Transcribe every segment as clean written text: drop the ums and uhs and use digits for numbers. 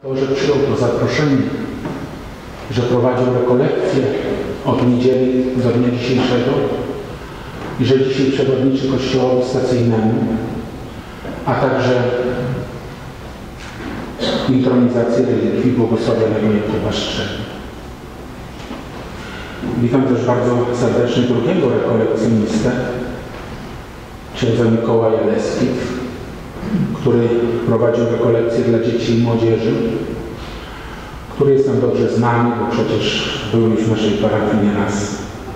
To, że przyjął to zaproszenie, że prowadził rekolekcję od niedzieli do dnia dzisiejszego i że dzisiaj przewodniczy Kościołowi stacyjnemu, a także intronizację relikwii błogosławionego Jakuba Szczerbi. Witam też bardzo serdecznie drugiego rekolekcjonistę, księdza Mikołaja Leski, który prowadził rekolekcje dla dzieci i młodzieży, który jest nam dobrze znany, bo przecież był już w naszej parafii nieraz.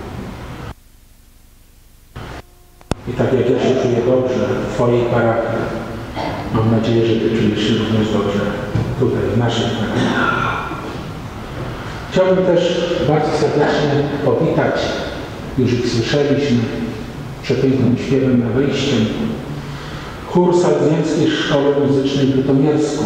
I tak jak ja się czuję dobrze w Twojej parafii, mam nadzieję, że Ty czujesz się również dobrze tutaj, w naszej parafii. Chciałbym też bardzo serdecznie powitać, już ich słyszeliśmy, przepięknym śpiewem na wyjściem, chór Salezjańskiej Szkoły Muzycznej w Bytomiersku.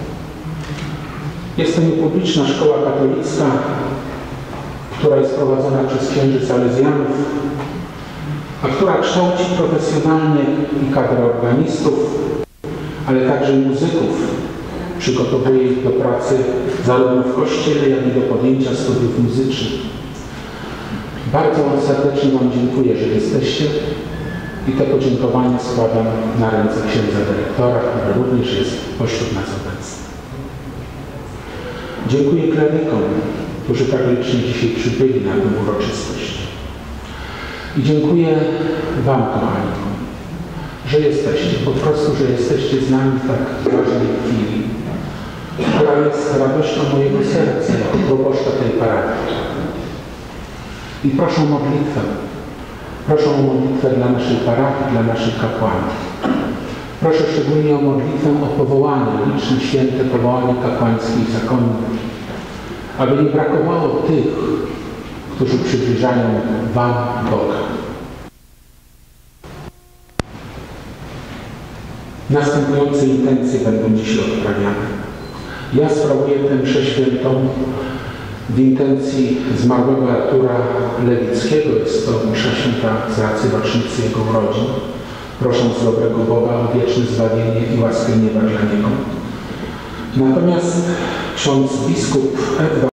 Jest to niepubliczna szkoła katolicka, która jest prowadzona przez księży salezjanów, a która kształci profesjonalnie i kadrę organistów, ale także i muzyków. Przygotowuje ich do pracy zarówno w kościele, jak i do podjęcia studiów muzycznych. Bardzo serdecznie Wam dziękuję, że jesteście i te podziękowania składam na ręce księdza dyrektora, który również jest pośród nas obecny. Dziękuję klerykom, którzy tak licznie dzisiaj przybyli na tę uroczystość. I dziękuję Wam, kochani, że jesteście, po prostu, że jesteście z nami w tak ważnej chwili, która jest radością mojego serca jako proboszcza tej parafii. I proszę o modlitwę. Proszę o modlitwę dla naszej parafii, dla naszych kapłanów. Proszę szczególnie o modlitwę o powołanie, liczne święte powołanie kapłańskie i zakonne, aby nie brakowało tych, którzy przybliżają Wam Boga. Następujące intencje będą dzisiaj odprawiane. Ja sprawuję tę mszę świętą w intencji zmarłego Artura Lewickiego. Jest to msza święta z racji rocznicy jego urodzin. Prosząc dobrego Boga o wieczne zbawienie i łaskę nieba dla niego. Natomiast ksiądz biskup Edward